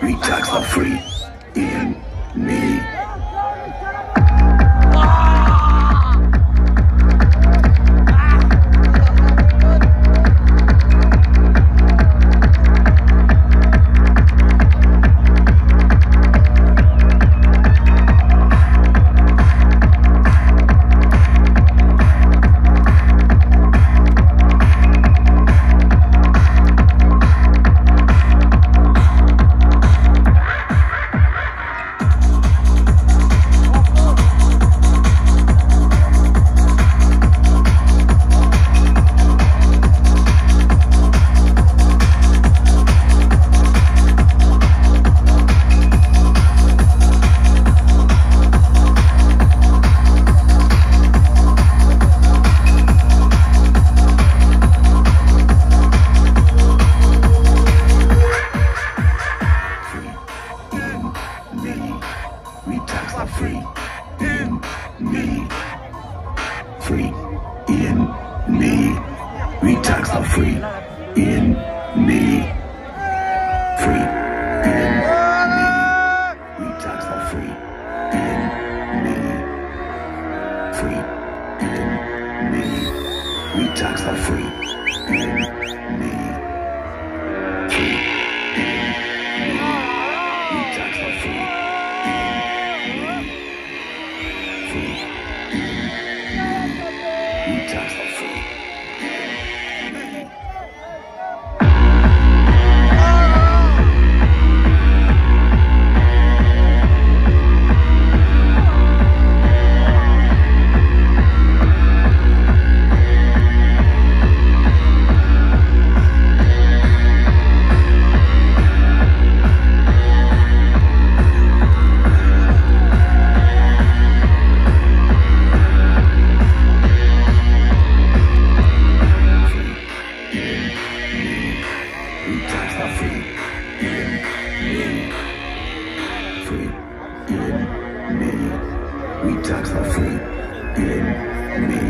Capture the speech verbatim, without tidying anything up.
Retags are free in me. Free in me. Free in me. Retags are free in me. Free in me. Retags are free in me. Free in me. Retags are free in me. Free in me. Retags are free. Retags are free in me.